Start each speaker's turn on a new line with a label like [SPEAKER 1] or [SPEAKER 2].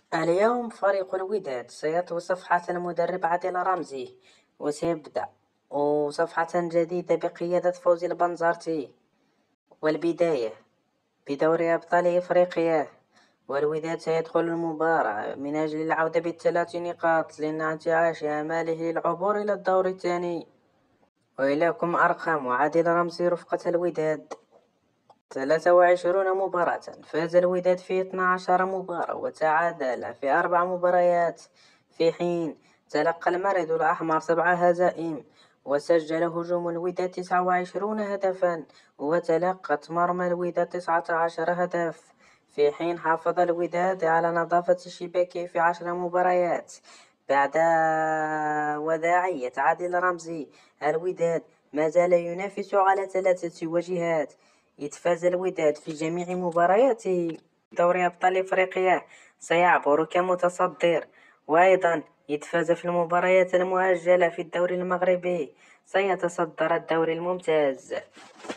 [SPEAKER 1] اليوم فريق الوداد سيطوي صفحة المدرب عادل رمزي، وسيبدأ صفحة جديدة بقيادة فوزي البنزرتي. والبداية بدوري أبطال إفريقيا، والوداد سيدخل المباراة من أجل العودة بالثلاث نقاط لانعاش آماله للعبور إلى الدور الثاني. وإليكم أرقام عادل رمزي رفقة الوداد: 23 مباراة، فاز الوداد في 12 مباراة وتعادل في 4 مباريات، في حين تلقى المارد الأحمر 7 هزائم، وسجل هجوم الوداد 29 هدفا، وتلقت مرمى الوداد 19 هدف، في حين حافظ الوداد على نظافة الشباك في 10 مباريات. بعد وداعية عادل رمزي، الوداد ما زال ينافس على 3 وجهات، إذ فاز الوداد في جميع مبارياته دوري أبطال إفريقيا سيعبر كمتصدر، وأيضا إذ فاز في المباريات المؤجلة في الدوري المغربي سيتصدر الدوري الممتاز.